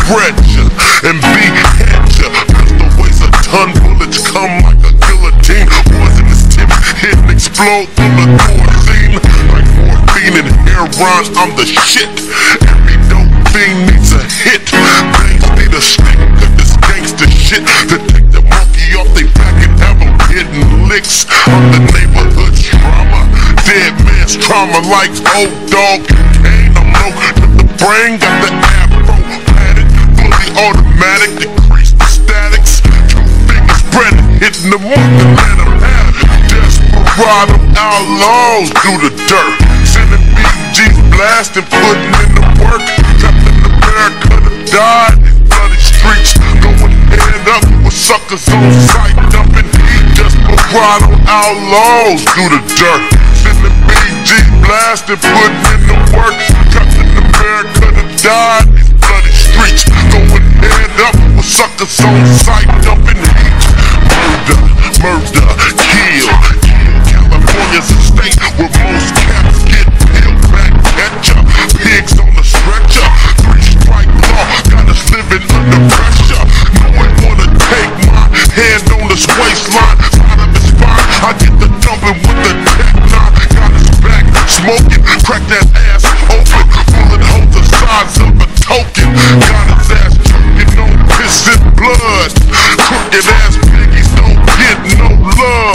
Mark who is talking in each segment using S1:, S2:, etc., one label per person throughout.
S1: spread ya and behead ya. Pistol weighs a ton, bullets come like a guillotine. Poisonous tips hit and explode through the door scene. Like morphine and heroin, I'm the shit. Every dope fiend needs a hit. Banks need a stick, cause this gangsta shit to take the monkey off they back and have them hitting licks. I'm the neighborhood's trauma, dead man's trauma like old dog and cane. I'm low to the brain, got the afro padded, fully automatic, decrease the statics. Two fingers spreading, hitting the mark and let them have it. Desperado Outlaws do the dirt, sending BGs blasting, putting in the work. Trapped in America to die, these bloody streets going head up with suckers on sight, dumping heat. Desperado Outlaws do the dirt, sending BGs blasting, putting in the work. Trapped in America to die, these bloody streets going head up with suckers on sight, dumping heat. Murder, murder, kill. California's a state where most cats get peeled back at ya. Pigs on the stretcher, 3-strike law got us living under pressure. No one wanna take my hand on this waistline, side of his spine. I get the dumping with the tech 9. Got his back smoking, crack that ass open. Bullet holes the size of a token. Got his ass choking on piss and blood. Crooked ass piggies don't get no love.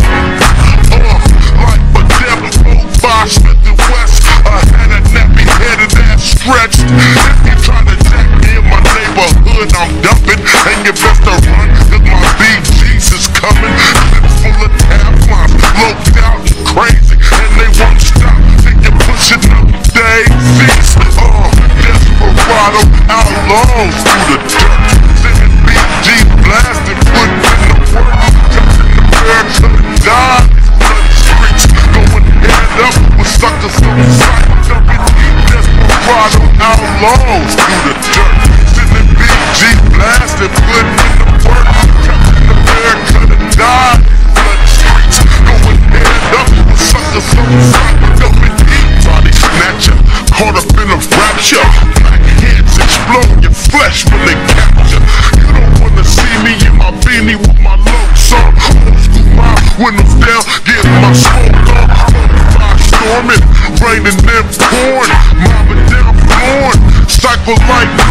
S1: Smith and West, I had a nappy headed ass stretched. If you try to jack me in my neighborhood, I'm dumping. And you best to run, cause my BGs is coming. Clips full of tablons, loped out and crazy, and they won't stop. Think you're pushing up daisies. Desperado Outlaws through the dirt, sending BGs blasting, putting in the work. Jumping the bear to the die. Up with suckers on sight, dumping Desperado Outlaws through the dirt, sending BG blasting, putting in the work. Captain America to die, bloody streets going head up with suckers on sight, dumping body snatcher, caught up in a rapture. Black heads explode your flesh when they capture. You don't wanna see me in my beanie with my locs on. Old school, my windows down, getting my smoke on. Storming, raining and pouring, mobbing down, flooring. Cycle like